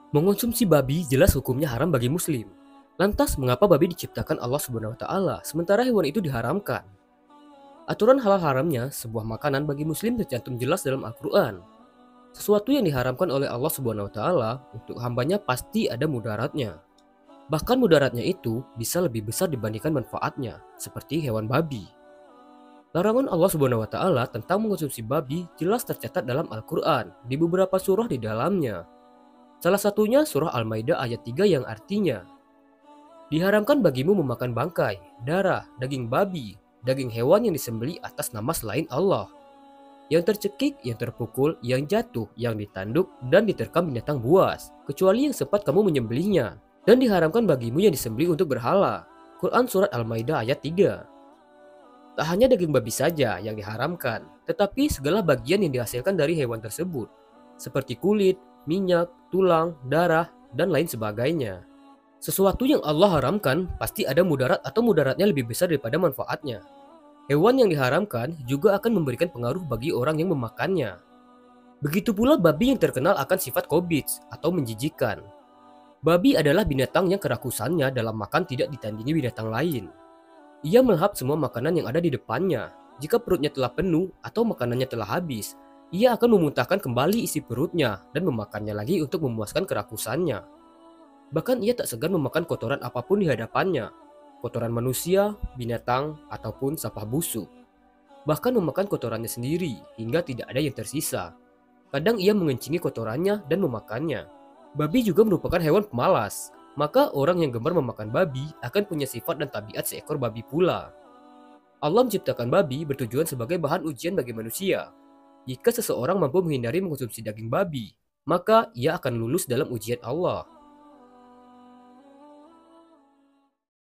Mengonsumsi babi jelas hukumnya haram bagi muslim. Lantas mengapa babi diciptakan Allah Subhanahu wa taala sementara hewan itu diharamkan? Aturan halal haramnya sebuah makanan bagi muslim tercantum jelas dalam Al-Qur'an. Sesuatu yang diharamkan oleh Allah Subhanahu wa taala untuk hambanya pasti ada mudaratnya. Bahkan mudaratnya itu bisa lebih besar dibandingkan manfaatnya, seperti hewan babi. Larangan Allah Subhanahu wa taala tentang mengonsumsi babi jelas tercatat dalam Al-Qur'an di beberapa surah di dalamnya. Salah satunya surah Al-Maidah ayat 3 yang artinya, "Diharamkan bagimu memakan bangkai, darah, daging babi, daging hewan yang disembelih atas nama selain Allah, yang tercekik, yang terpukul, yang jatuh, yang ditanduk, dan diterkam binatang buas, kecuali yang sempat kamu menyembelihnya, dan diharamkan bagimu yang disembelih untuk berhala." Quran Surat Al-Maidah ayat 3. Tak hanya daging babi saja yang diharamkan, tetapi segala bagian yang dihasilkan dari hewan tersebut, seperti kulit, minyak, tulang, darah, dan lain sebagainya. Sesuatu yang Allah haramkan pasti ada mudarat atau mudaratnya lebih besar daripada manfaatnya. Hewan yang diharamkan juga akan memberikan pengaruh bagi orang yang memakannya. Begitu pula babi yang terkenal akan sifat kobits atau menjijikan. Babi adalah binatang yang kerakusannya dalam makan tidak ditandingi binatang lain. Ia melahap semua makanan yang ada di depannya. Jika perutnya telah penuh atau makanannya telah habis, ia akan memuntahkan kembali isi perutnya dan memakannya lagi untuk memuaskan kerakusannya. Bahkan ia tak segan memakan kotoran apapun di hadapannya. Kotoran manusia, binatang, ataupun sampah busuk. Bahkan memakan kotorannya sendiri hingga tidak ada yang tersisa. Kadang ia mengencingi kotorannya dan memakannya. Babi juga merupakan hewan pemalas. Maka orang yang gemar memakan babi akan punya sifat dan tabiat seekor babi pula. Allah menciptakan babi bertujuan sebagai bahan ujian bagi manusia. Jika seseorang mampu menghindari mengkonsumsi daging babi, maka ia akan lulus dalam ujian Allah.